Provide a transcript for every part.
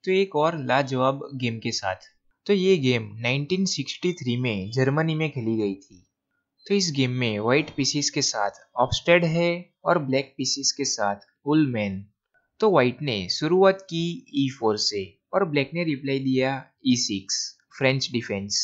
तो एक और लाजवाब गेम के साथ। तो ये गेम 1963 में जर्मनी में खेली गई थी। तो इस गेम में व्हाइट पीसीस के साथ ऑप्स्टेड है और ब्लैक पीसीस के साथ उलमैन। तो व्हाइट ने शुरुआत की E4 से और ब्लैक ने रिप्लाई दिया E6 French defence,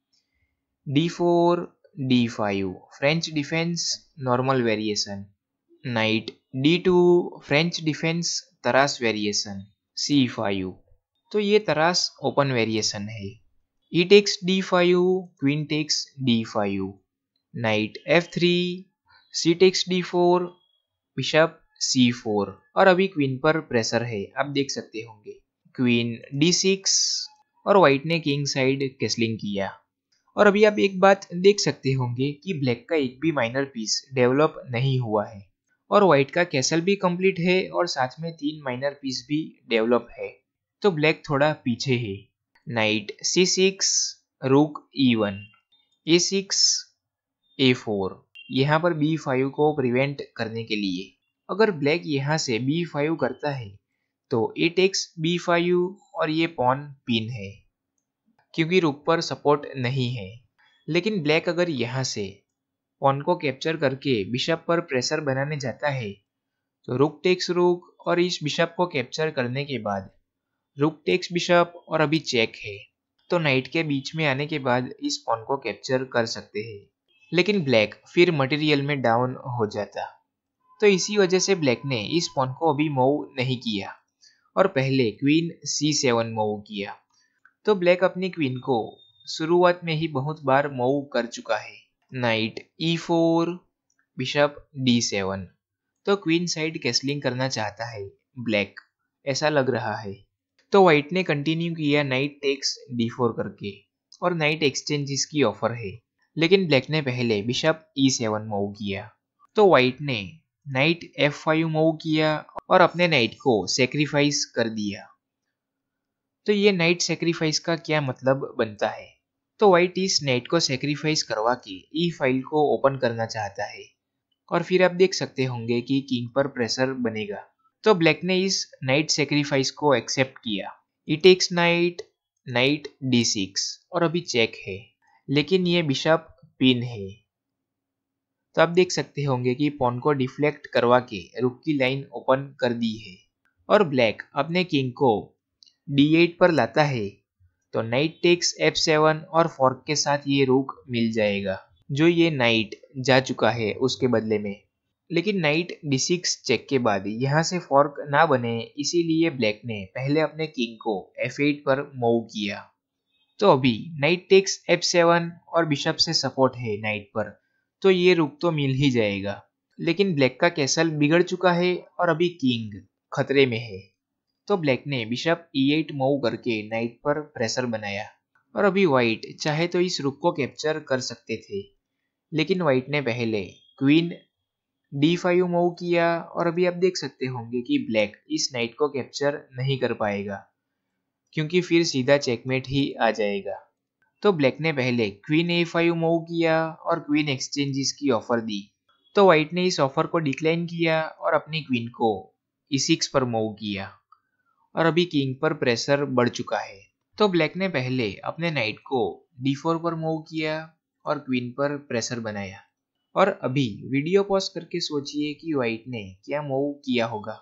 D4 D5 French defence normal variation, knight D2 French defence Tarrasch variation, C5 तो ये तरास ओपन वेरिएशन है। E takes D5 queen takes D5, knight F3 C takes D4 bishop C4 और अभी queen पर pressure है, आप देख सकते होंगे। क्वीन D6 और व्हाइट ने किंग साइड कैसलिंग किया। और अभी आप एक बात देख सकते होंगे कि ब्लैक का एक भी माइनर पीस डेवलप नहीं हुआ है और व्हाइट का कैसल भी कंप्लीट है और साथ में 3 माइनर पीस भी डेवलप है। तो ब्लैक थोड़ा पीछे है। नाइट C6 रुक E1 A6 A4 यहाँ पर B5 को प्रिवेंट करने के लिए। अगर ब्लैक यहाँ से B5 करता है तो A टेक्स B5 और ये पॉन पिन है क्योंकि रुक पर सपोर्ट नहीं है। लेकिन ब्लैक अगर यहाँ से पॉन को कैप्चर करके बिशप पर प्रेशर बनाने जाता है तो रुक टेक्स रुक और इस बिशप को कैप्चर करने के बाद रुक टेक्स बिशप और अभी चेक है। तो नाइट के बीच में आने के बाद इस पॉन को कैप्चर कर सकते हैं, लेकिन ब्लैक फिर मटेरियल में डाउन हो जाता। तो इसी वजह से ब्लैक ने इस पॉन को अभी मूव नहीं किया और पहले क्वीन C7 मूव किया। तो ब्लैक अपनी क्वीन को शुरुआत में ही बहुत बार मूव कर चुका है। नाइट E4 बिशप D7 तो क्वीन साइड कैसलिंग करना चाहता है ब्लैक, ऐसा लग रहा है। तो व्हाइट ने कंटिन्यू किया नाइट टेक्स D4 करके और नाइट एक्सचेंज की ऑफर है, लेकिन ब्लैक ने पहले बिशप E7 मूव किया। तो व्हाइट ने नाइट F5 मूव किया और अपने नाइट को सेक्रीफाइस कर दिया। तो ये नाइट सेक्रीफाइस का क्या मतलब बनता है? तो व्हाइट इस नाइट को सेक्रीफाइस करवा के ई फाइल को ओपन करना चाहता है और फिर आप देख सकते होंगे कि किंग पर प्रेशर बनेगा। तो ब्लैक ने इस नाइट सेक्रीफाइस को एक्सेप्ट किया। ई टेक्स नाइट, नाइट D6 और अभी चेक है, लेकिन ये बिशप पिन है। तो आप देख सकते होंगे कि पॉन को डिफ्लेक्ट करवा के रुक की लाइन ओपन कर दी है और ब्लैक अपने किंग को D8 पर लाता है तो नाइट टेक्स F7 और फोर्क के साथ ये रुक मिल जाएगा जो ये नाइट जा चुका है उसके बदले में। लेकिन नाइट D6 चेक के बाद यहाँ से फोर्क ना बने, इसीलिए ब्लैक ने पहले अपने किंग को F8 पर मूव किया। तो अभी नाइट टेक्स F7 और बिशप से सपोर्ट है नाइट पर, तो ये रुक तो मिल ही जाएगा। लेकिन ब्लैक का कैसल बिगड़ चुका है और अभी किंग खतरे में है। तो ब्लैक ने बिशप E8 मूव करके नाइट पर प्रेशर बनाया और अभी व्हाइट चाहे तो इस रुक को कैप्चर कर सकते थे, लेकिन व्हाइट ने पहले क्वीन D5 मूव किया और अभी आप देख सकते होंगे कि ब्लैक इस नाइट को कैप्चर नहीं कर पाएगा क्योंकि फिर सीधा चेकमेट ही आ जाएगा। तो ब्लैक ने पहले क्वीन A5 मूव किया और क्वीन एक्सचेंजेस की ऑफर दी। तो व्हाइट ने इस ऑफर को डिक्लाइन किया और अपनी क्वीन को E6 पर मूव किया और अभी किंग पर प्रेशर बढ़ चुका है। तो ब्लैक ने पहले अपने नाइट को D4 पर मूव किया और क्वीन पर प्रेशर बनाया और अभी वीडियो पॉज करके सोचिए कि व्हाइट ने क्या मूव किया होगा।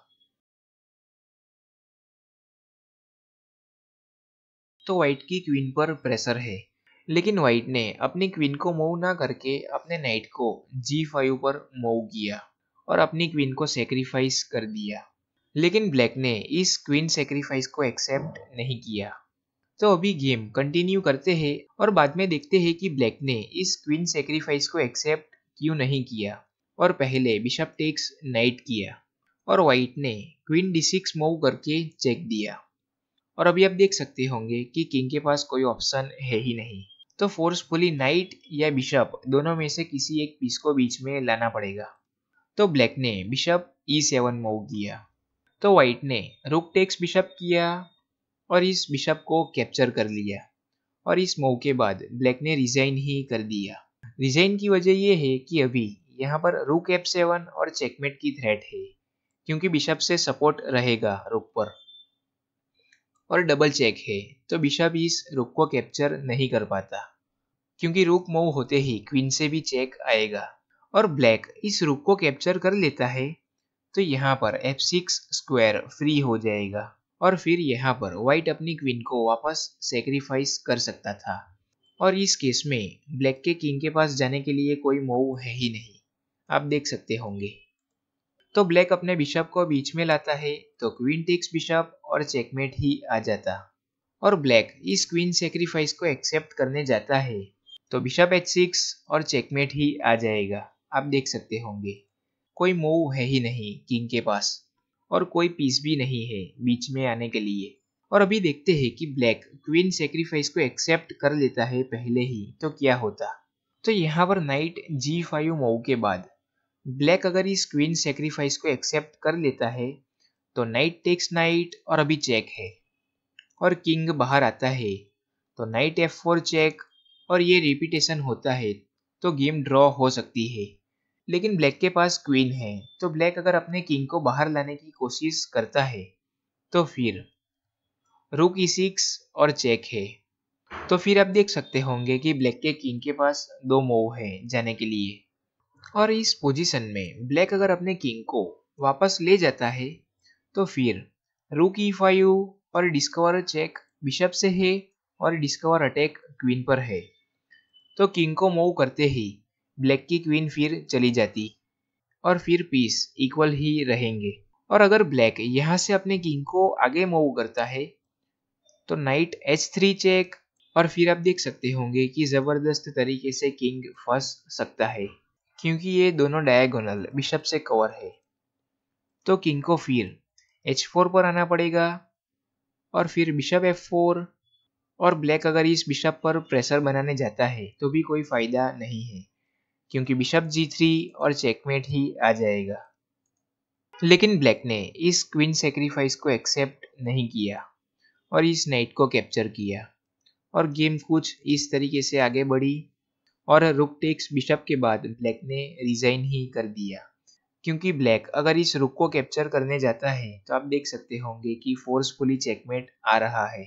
तो व्हाइट की क्वीन पर प्रेशर है, लेकिन व्हाइट ने अपनी क्वीन को मूव ना करके अपने नाइट को G5 पर मूव किया और अपनी क्वीन को सेक्रीफाइस कर दिया। लेकिन ब्लैक ने इस क्वीन सेक्रीफाइस को एक्सेप्ट नहीं किया। तो अभी गेम कंटिन्यू करते हैं और बाद में देखते हैं कि ब्लैक ने इस क्वीन सेक्रीफाइस को एक्सेप्ट क्यों नहीं किया और पहले बिशप टेक्स नाइट किया और व्हाइट ने क्वीन D6 मूव करके चेक दिया। और अभी आप देख सकते होंगे कि किंग के पास कोई ऑप्शन है ही नहीं, तो फोर्सफुली नाइट या बिशप दोनों में से किसी एक पीस को बीच में लाना पड़ेगा। तो ब्लैक ने बिशप E7 मूव किया तो व्हाइट ने रुक टेक्स बिशप किया और इस बिशप को कैप्चर कर लिया और इस मूव के बाद ब्लैक ने रिजाइन ही कर दिया। रिजाइन की वजह यह है कि अभी यहाँ पर रुक F7 और चेकमेट की थ्रेट है क्योंकि बिशप से सपोर्ट रहेगा रुक पर। और डबल चेक है तो बिशप इस रुक को कैप्चर नहीं कर पाता, क्योंकि रुक मूव होते ही क्वीन से भी चेक आएगा और ब्लैक इस रुक को कैप्चर कर लेता है तो यहाँ पर f6 स्क्वायर फ्री हो जाएगा और फिर यहाँ पर व्हाइट अपनी क्वीन को वापस सेक्रीफाइस कर सकता था। और इस केस में ब्लैक के किंग के पास जाने के लिए कोई मूव है ही नहीं, आप देख सकते होंगे। तो ब्लैक अपने बिशप को बीच में लाता है तो क्वीन टेक्स बिशप और चेकमेट ही आ जाता। और ब्लैक इस क्वीन सेक्रीफाइस को एक्सेप्ट करने जाता है तो बिशप h6 और चेकमेट ही आ जाएगा, आप देख सकते होंगे। कोई मूव है ही नहीं किंग के पास और कोई पीस भी नहीं है बीच में आने के लिए। और अभी देखते हैं कि ब्लैक क्वीन सेक्रीफाइस को एक्सेप्ट कर लेता है पहले ही तो क्या होता। तो यहाँ पर नाइट g5 मूव के बाद ब्लैक अगर इस क्वीन सेक्रीफाइस को एक्सेप्ट कर लेता है तो नाइट टेक्स नाइट और अभी चेक है और किंग बाहर आता है तो नाइट f4 चेक और ये रिपीटेशन होता है तो गेम ड्रॉ हो सकती है। लेकिन ब्लैक के पास क्वीन है तो ब्लैक अगर अपने किंग को बाहर लाने की कोशिश करता है तो फिर रुक e6 और चेक है। तो फिर आप देख सकते होंगे कि ब्लैक के किंग के पास दो मूव है जाने के लिए। और इस पोजीशन में ब्लैक अगर अपने किंग को वापस ले जाता है तो फिर रुक e5 और डिस्कवर चेक बिशप से है और डिस्कवर अटैक क्वीन पर है तो किंग को मूव करते ही ब्लैक की क्वीन फिर चली जाती और फिर पीस इक्वल ही रहेंगे। और अगर ब्लैक यहाँ से अपने किंग को आगे मूव करता है तो नाइट h3 चेक और फिर आप देख सकते होंगे कि जबरदस्त तरीके से किंग फंस सकता है क्योंकि ये दोनों डायगोनल बिशप से कवर है। तो किंग को फिर h4 पर आना पड़ेगा और फिर बिशप f4 और ब्लैक अगर इस बिशप पर प्रेशर बनाने जाता है तो भी कोई फायदा नहीं है क्योंकि बिशप g3 और चेकमेट ही आ जाएगा। लेकिन ब्लैक ने इस क्वीन सेक्रीफाइस को एक्सेप्ट नहीं किया और इस नाइट को कैप्चर किया और गेम कुछ इस तरीके से आगे बढ़ी और रुक टेक्स बिशप के बाद ब्लैक ने रिजाइन ही कर दिया क्योंकि ब्लैक अगर इस रुक को कैप्चर करने जाता है तो आप देख सकते होंगे कि फोर्सफुली चेकमेट आ रहा है।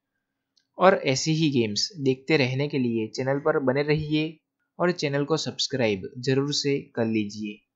और ऐसे ही गेम्स देखते रहने के लिए चैनल पर बने रहिए और चैनल को सब्सक्राइब जरूर से कर लीजिए।